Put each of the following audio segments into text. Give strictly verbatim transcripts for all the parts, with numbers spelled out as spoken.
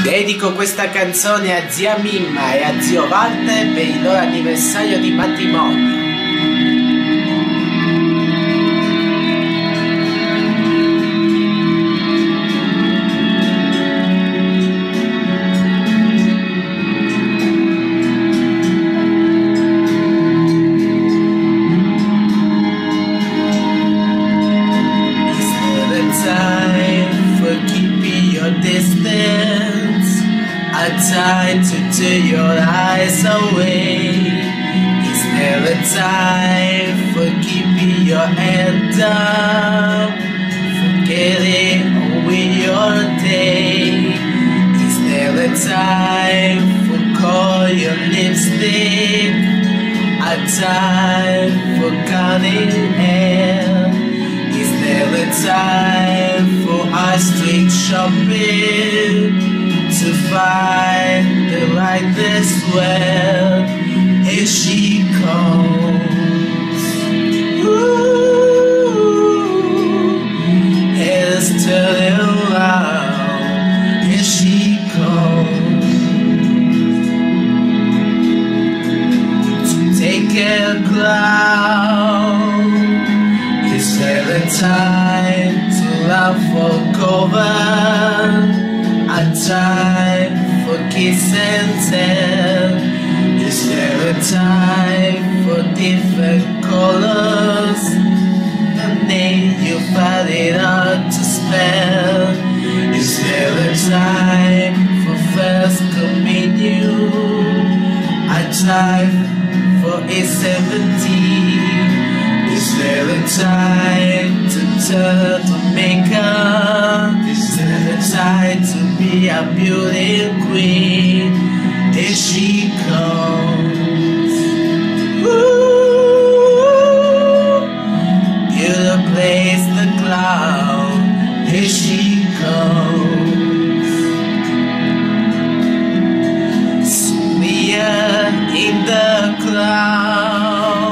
Dedico questa canzone a zia Mimma e a zio Walter per il loro anniversario di matrimonio. Distance, a time to tear your eyes away. Is there a time for keeping your head down, forgetting away your day? Is there a time for call your lipstick, a time for counting hair? Is there a time for our street shopping to find the lightness well? Here she comes. Ooh, here's turning around. Here she comes to take a cloud. Is there a time to laugh for cover, a time for kiss and tell? Is there a time for different colors, and then you find it hard to spell? Is there a time for first communion, a time for a seventeen? Is there a time to turn to makeup? Is there a time to be a beauty queen? Here she comes. Ooh, beauty plays the clown. Here she comes. Sylvia in the cloud.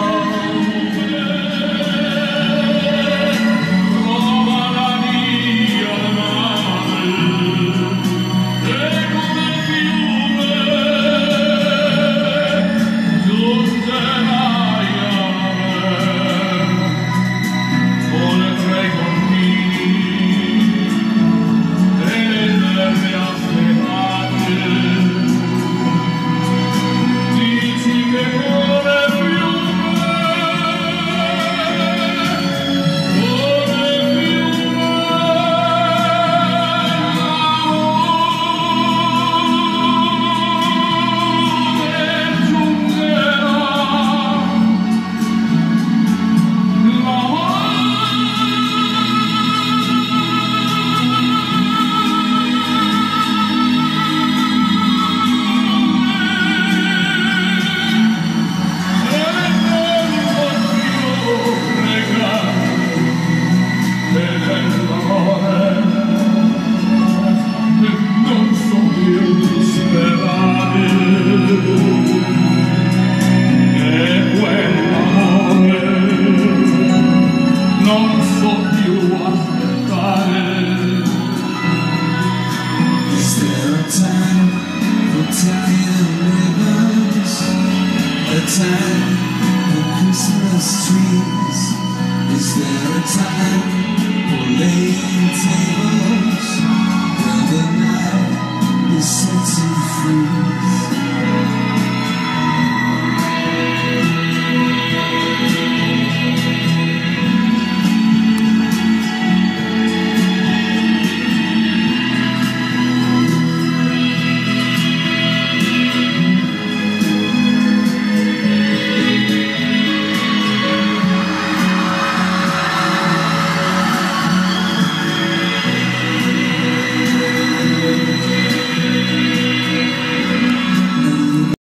Time for Christmas trees? Is there a time for laying